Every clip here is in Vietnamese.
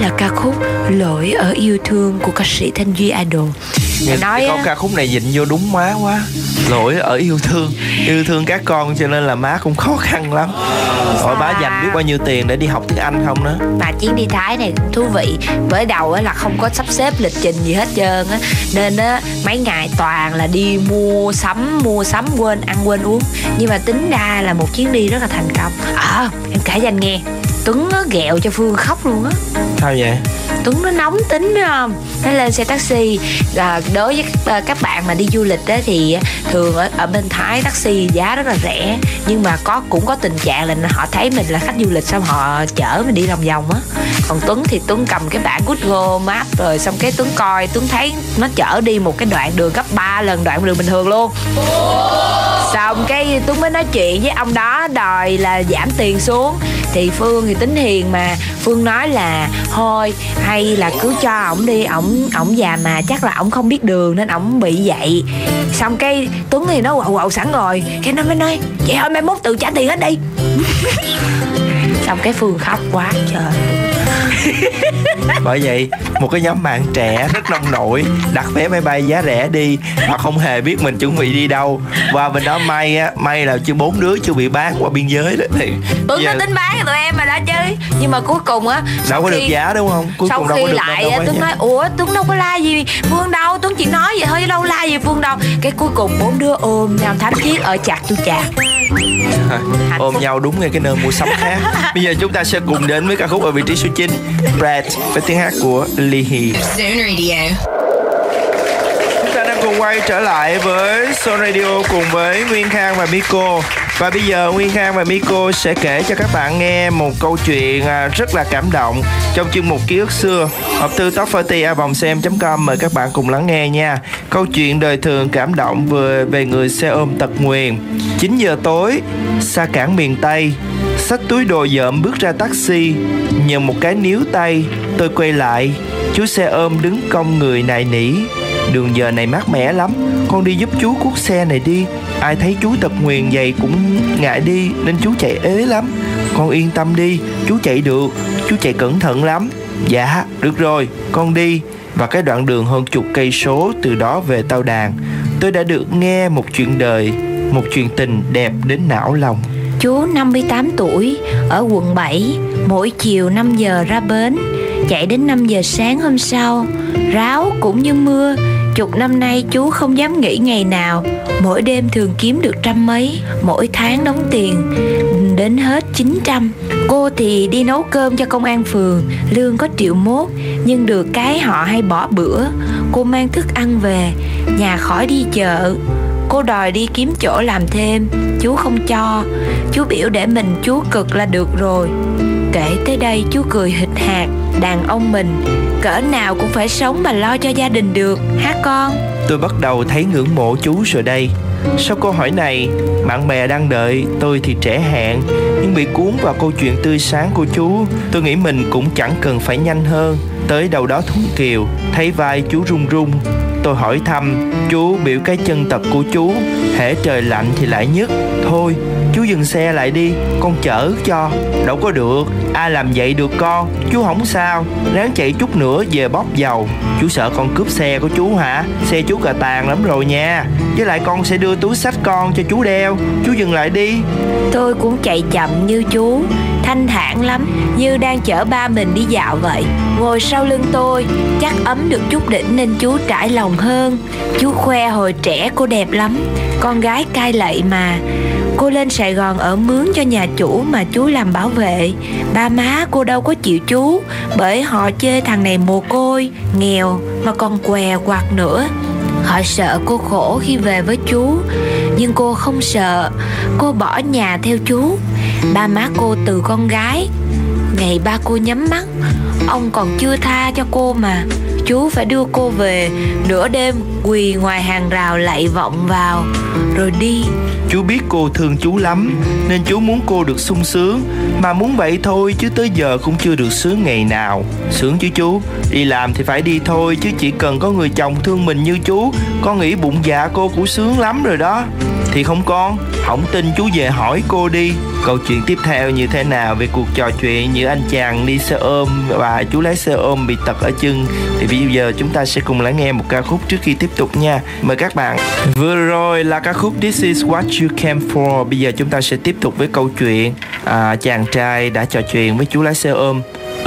là ca khúc Lỗi ở yêu thương của ca sĩ Thanh Duy Idol. Nói câu ca khúc này dịnh vô đúng má quá. Lỗi ở yêu thương các con, cho nên là má cũng khó khăn lắm. Rồi má dành biết bao nhiêu tiền để đi học tiếng Anh không đó. Mà chuyến đi Thái này cũng thú vị. Với đầu á là không có sắp xếp lịch trình gì hết trơn á, nên á mấy ngày toàn là đi mua sắm quên ăn quên uống. Nhưng mà tính ra là một chuyến đi rất là thành công. Em kể cho anh nghe, Tuấn nó ghẹo cho Phương khóc luôn á. Sao vậy? Tuấn nó nóng tính biết không? Nó lên xe taxi. Đối với các bạn mà đi du lịch á, thì thường ở bên Thái taxi giá rất là rẻ. Nhưng mà cũng có tình trạng là họ thấy mình là khách du lịch, xong họ chở mình đi lòng vòng á. Còn Tuấn thì Tuấn cầm cái bảng Google Maps, rồi xong cái Tuấn coi, Tuấn thấy nó chở đi một cái đoạn đường gấp 3 lần đoạn đường bình thường luôn. Xong cái Tuấn mới nói chuyện với ông đó đòi là giảm tiền xuống. Thì Phương thì tính hiền mà, Phương nói là thôi hay là cứ cho ổng đi, ổng già mà chắc là ổng không biết đường nên ổng bị vậy. Xong cái Tuấn thì nó quậu sẵn rồi, cái nó mới nói vậy thôi mai mốt tự trả tiền hết đi. Xong cái Phương khóc quá trời. Bởi vậy một cái nhóm bạn trẻ rất nông nổi đặt vé máy bay giá rẻ đi mà không hề biết mình chuẩn bị đi đâu. Và bên đó may là chưa 4 đứa chưa bị bán qua biên giới đó. Thì Tuấn nó tính bán cho tụi em mà đã chứ. Nhưng mà cuối cùng á đâu có được giá đúng không? Cuối sau cùng đâu khi có được lại đâu Tuấn nói ủa Tuấn đâu có like gì Phương đâu, Tuấn chỉ nói vậy thôi chứ đâu like gì Phương đâu. Cái cuối cùng 4 đứa ôm nhau thắm thiết ở chặt tu chặt. Ôm nhau đúng ngay cái nơi mua sắm khác. Bây giờ chúng ta sẽ cùng đến với ca khúc ở vị trí số 9, Brad với tiếng hát của Lee Hee. Zone Radio. Chúng ta đang cùng quay trở lại với Zone Radio cùng với Nguyên Khang và Miko. Và bây giờ Nguyên Khang và Miko sẽ kể cho các bạn nghe một câu chuyện rất là cảm động trong chuyên mục Ký ức xưa. Hộp thư Top 40a@xem.com, mời các bạn cùng lắng nghe nha. Câu chuyện đời thường cảm động về người xe ôm tật nguyền. 9 giờ tối, xa cảng miền Tây, xách túi đồ dợm bước ra taxi, nhận một cái níu tay. Tôi quay lại, chú xe ôm đứng cong người nài nỉ. Đường giờ này mát mẻ lắm, con đi giúp chú cuốc xe này đi. Ai thấy chú tật nguyền vậy cũng ngại đi nên chú chạy ế lắm. Con yên tâm đi, chú chạy được, chú chạy cẩn thận lắm. Dạ, được rồi, con đi. Và cái đoạn đường hơn chục cây số từ đó về Tao Đàn, tôi đã được nghe một chuyện đời, một chuyện tình đẹp đến não lòng. Chú 58 tuổi, ở quận 7, mỗi chiều 5 giờ ra bến, chạy đến 5 giờ sáng hôm sau. Ráo cũng như mưa, chục năm nay chú không dám nghỉ ngày nào. Mỗi đêm thường kiếm được trăm mấy, mỗi tháng đóng tiền đến hết 900. Cô thì đi nấu cơm cho công an phường, lương có 1,1 triệu, nhưng được cái họ hay bỏ bữa. Cô mang thức ăn về, nhà khỏi đi chợ. Cô đòi đi kiếm chỗ làm thêm, chú không cho. Chú biểu để mình chú cực là được rồi. Kể tới đây chú cười hịch hạt. Đàn ông mình cỡ nào cũng phải sống mà lo cho gia đình được, hả con? Tôi bắt đầu thấy ngưỡng mộ chú rồi đây. Sau câu hỏi này, bạn bè đang đợi, tôi thì trễ hạn, nhưng bị cuốn vào câu chuyện tươi sáng của chú. Tôi nghĩ mình cũng chẳng cần phải nhanh hơn. Tới đầu đó Thuận Kiều, thấy vai chú run run. Tôi hỏi thăm, chú biểu cái chân tật của chú, hễ trời lạnh thì lại nhức. Thôi, chú dừng xe lại đi, con chở cho. Đâu có được, ai làm vậy được con. Chú không sao, ráng chạy chút nữa về bóp dầu. Chú sợ con cướp xe của chú hả? Xe chú cà tàng lắm rồi nha. Với lại con sẽ đưa túi xách con cho chú đeo. Chú dừng lại đi. Tôi cũng chạy chậm như chú, thanh thản lắm, như đang chở ba mình đi dạo vậy. Ngồi sau lưng tôi, chắc ấm được chút đỉnh nên chú trải lòng hơn. Chú khoe hồi trẻ cô đẹp lắm, con gái cai lậy mà. Cô lên Sài Gòn ở mướn cho nhà chủ mà chú làm bảo vệ. Ba má cô đâu có chịu chú, bởi họ chê thằng này mồ côi, nghèo mà còn què quặt nữa. Họ sợ cô khổ khi về với chú, nhưng cô không sợ. Cô bỏ nhà theo chú. Ba má cô từ con gái. Ngày ba cô nhắm mắt, ông còn chưa tha cho cô mà. Chú phải đưa cô về, nửa đêm quỳ ngoài hàng rào lạy vọng vào rồi đi. Chú biết cô thương chú lắm nên chú muốn cô được sung sướng. Mà muốn vậy thôi chứ tới giờ cũng chưa được sướng ngày nào. Sướng chứ chú, đi làm thì phải đi thôi, chứ chỉ cần có người chồng thương mình như chú, con nghĩ bụng dạ cô cũng sướng lắm rồi đó. Thì không con, không tin chú về hỏi cô đi. Câu chuyện tiếp theo như thế nào về cuộc trò chuyện như anh chàng đi xe ôm và chú lái xe ôm bị tật ở chân, thì bây giờ chúng ta sẽ cùng lắng nghe một ca khúc trước khi tiếp tục nha. Mời các bạn. Vừa rồi là ca khúc This Is What You Came For. Bây giờ chúng ta sẽ tiếp tục với câu chuyện chàng trai đã trò chuyện với chú lái xe ôm.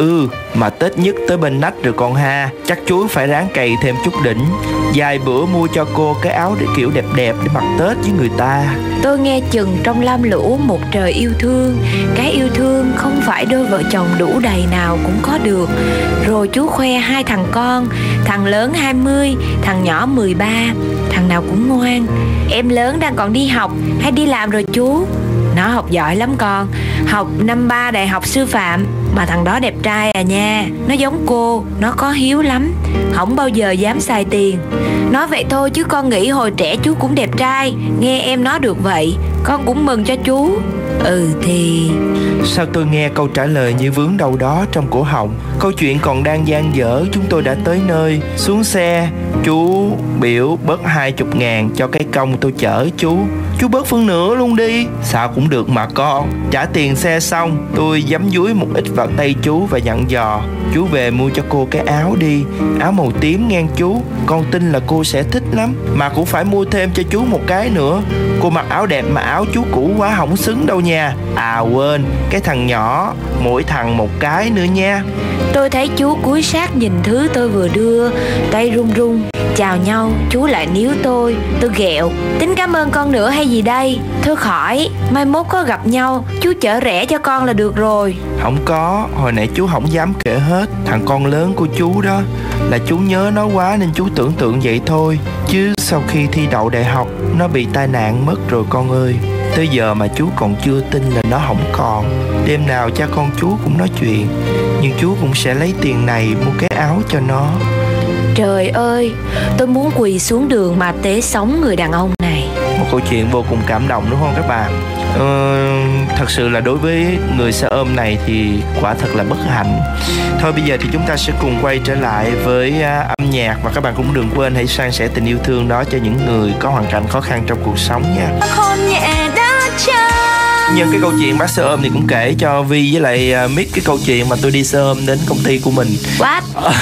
Mà Tết nhất tới bên nách rồi con ha, chắc chú phải ráng cày thêm chút đỉnh. Vài bữa mua cho cô cái áo để kiểu đẹp đẹp để mặc Tết với người ta. Tôi nghe chừng trong lam lũ một trời yêu thương. Cái yêu thương không phải đôi vợ chồng đủ đầy nào cũng có được. Rồi chú khoe 2 thằng con, thằng lớn 20, thằng nhỏ 13. Thằng nào cũng ngoan. Em lớn đang còn đi học hay đi làm rồi chú? Nó học giỏi lắm con, học năm 3 đại học sư phạm. Mà thằng đó đẹp trai à nha. Nó giống cô, nó có hiếu lắm, không bao giờ dám xài tiền. Nói vậy thôi chứ con nghĩ hồi trẻ chú cũng đẹp trai. Nghe em nói được vậy, con cũng mừng cho chú. Thì... Sao tôi nghe câu trả lời như vướng đâu đó trong cổ họng. Câu chuyện còn đang dang dở, chúng tôi đã tới nơi. Xuống xe, chú biểu bớt 20.000 cho cái công tôi chở chú. Chú bớt phân nửa luôn đi. Sao cũng được mà con. Trả tiền xe xong, tôi giấm dúi một ít vào tay chú và dặn dò: chú về mua cho cô cái áo đi, áo màu tím ngang chú. Con tin là cô sẽ thích lắm. Mà cũng phải mua thêm cho chú một cái nữa. Cô mặc áo đẹp mà áo chú cũ quá không xứng đâu nha. À quên, cái thằng nhỏ, mỗi thằng một cái nữa nha. Tôi thấy chú cúi sát nhìn thứ tôi vừa đưa, tay run run. Chào nhau, chú lại níu tôi ghẹo: tính cảm ơn con nữa hay gì đây? Thôi khỏi, mai mốt có gặp nhau, chú chở rẻ cho con là được rồi. Không có, hồi nãy chú không dám kể hết. Thằng con lớn của chú đó, là chú nhớ nó quá nên chú tưởng tượng vậy thôi. Chứ sau khi thi đậu đại học, nó bị tai nạn mất rồi con ơi. Tới giờ mà chú còn chưa tin là nó không còn. Đêm nào cha con chú cũng nói chuyện, nhưng chú cũng sẽ lấy tiền này mua cái áo cho nó. Trời ơi, tôi muốn quỳ xuống đường mà tế sống người đàn ông này. Một câu chuyện vô cùng cảm động đúng không các bạn? Thật sự là đối với người xe ôm này thì quả thật là bất hạnh. Thôi bây giờ thì chúng ta sẽ cùng quay trở lại với âm nhạc. Và các bạn cũng đừng quên hãy san sẻ tình yêu thương đó cho những người có hoàn cảnh khó khăn trong cuộc sống nha. Hôn nhẹ đã trao. Nhân cái câu chuyện bác xe ôm thì cũng kể cho Vi với lại Mick cái câu chuyện mà tôi đi xe ôm đến công ty của mình. What?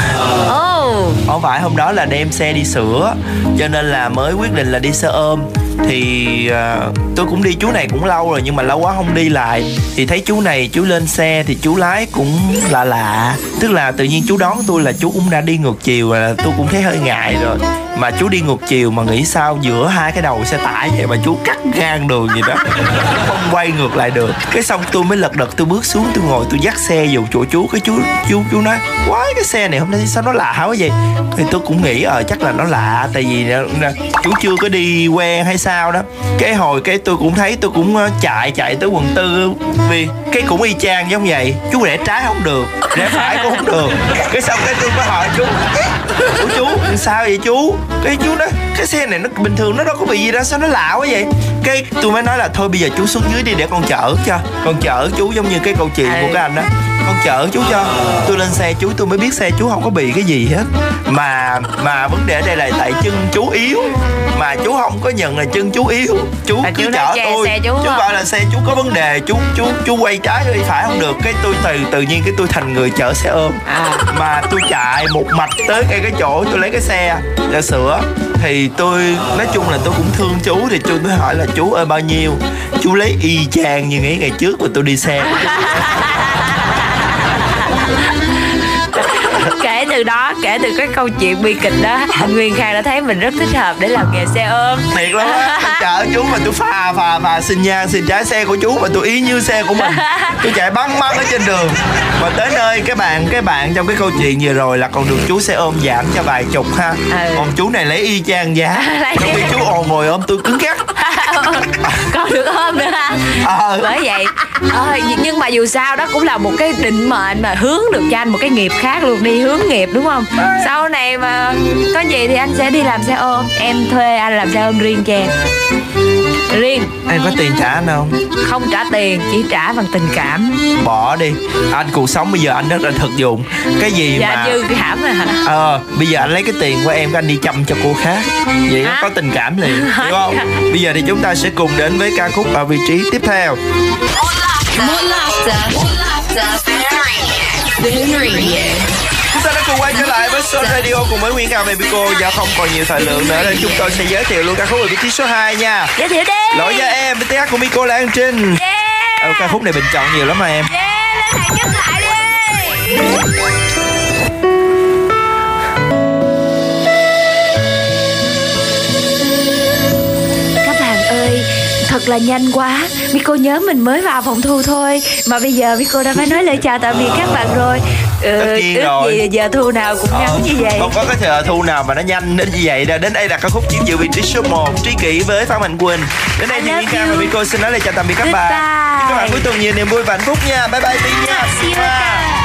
Không phải, hôm đó là đem xe đi sửa cho nên là mới quyết định là đi xe ôm. Thì tôi cũng đi chú này cũng lâu rồi, nhưng mà lâu quá không đi lại. Thì thấy chú này, chú lên xe thì chú lái cũng lạ lạ. Tức là tự nhiên chú đón tôi là chú cũng đã đi ngược chiều, là tôi cũng thấy hơi ngại rồi. Mà chú đi ngược chiều mà nghĩ sao giữa hai cái đầu xe tải vậy mà chú cắt ngang đường gì đó, không quay ngược lại được. Cái xong tôi mới lật đật tôi bước xuống, tôi ngồi tôi dắt xe vào chỗ chú. Cái chú nói: quái, cái xe này hôm nay sao nó lạ quá vậy? Thì tôi cũng nghĩ chắc là nó lạ, tại vì chú chưa có đi quen hay sao đó. Cái hồi cái tôi cũng thấy, tôi cũng chạy tới quận 4 vì cái cũng y chang giống vậy. Chú rẽ trái không được, rẽ phải cũng không được. Cái xong cái tôi mới hỏi chú: ủa chú sao vậy chú? Cái chú nói: cái xe này nó bình thường, nó đâu có bị gì đâu, sao nó lạ quá vậy? Cái tôi mới nói là thôi bây giờ chú xuống dưới đi để con chở cho. Con chở chú giống như cái câu chuyện của cái anh đó. Con chở chú cho. Tôi lên xe chú, tôi mới biết xe chú không có bị cái gì hết. Mà vấn đề ở đây là tại chân chú yếu. Mà chú không có nhận là chân chú yếu. Chú cứ chở tôi. Chú bảo là xe chú có vấn đề. Chú quay trái quay phải không được. Cái tôi tự nhiên cái tôi thành người chở xe ôm. Mà tôi chạy một mạch tới cái chỗ tôi lấy cái xe để sửa. Thì tôi nói chung là tôi cũng thương chú. Thì tôi mới hỏi là chú ơi bao nhiêu? Chú lấy y chang như ngày trước mà tôi đi xe. Kể từ cái câu chuyện bi kịch đó, anh Nguyên Khang đã thấy mình rất thích hợp để làm nghề xe ôm. Thiệt lắm á, tôi chở chú mà tôi phà xin nhang xin trái xe của chú mà tôi ý như xe của mình. Tôi chạy băng ở trên đường. Mà tới nơi cái bạn trong cái câu chuyện vừa rồi là còn được chú xe ôm giảm cho vài chục ha. Còn chú này lấy y chang giá. Trong khi chú ngồi ôm tôi cứng cắt. Còn được ôm nữa ha. Bởi vậy nhưng mà dù sao đó cũng là một cái định mệnh mà hướng được cho anh một cái nghiệp khác luôn, đi hướng nghiệp đúng không? Sau này mà có gì thì anh sẽ đi làm xe ôm, em thuê anh làm xe ôm riêng cho em. Riêng. Em có tiền trả anh không? Không trả tiền, chỉ trả bằng tình cảm. Bỏ đi. Anh cuộc sống bây giờ anh rất là thực dụng. Cái gì dạ, mà Như Khảm à hả? Bây giờ anh lấy cái tiền của em, anh đi chăm cho cô khác. Vậy nó có tình cảm liền, hiểu không? Bây giờ thì chúng ta sẽ cùng đến với ca khúc ở vị trí tiếp theo. Chúng ta đã cùng quay trở lại với Soul Radio cùng với Nguyên Khang và Miko. Dạ không còn nhiều thời lượng nữa nên chúng tôi sẽ giới thiệu luôn ca khúc ở vị trí số 2 nha. Giới thiệu đi. Lỗi cho em, BTS của Miko là An Trinh. Ca khúc này bình chọn nhiều lắm mà em. Lên hàng nhất lại đi. Các bạn ơi, thật là nhanh quá. Miko nhớ mình mới vào phòng thu thôi mà bây giờ Miko đã phải nói lời chào tạm biệt các bạn rồi. Tất nhiên rồi. Gì giờ thu nào cũng ngắn như vậy. Không có cái giờ thu nào mà nó nhanh đến như vậy đâu. Đến đây là ca khúc chiếm giữ vị trí số 1, Tri Kỷ với Phan Mạnh Quỳnh. Đến đây thì Nguyên Khang và Miko xin nói lời chào tạm biệt các bạn. Chúc các bạn cuối tuần nhiều niềm vui và hạnh phúc nha. Bye bye Tiên nha.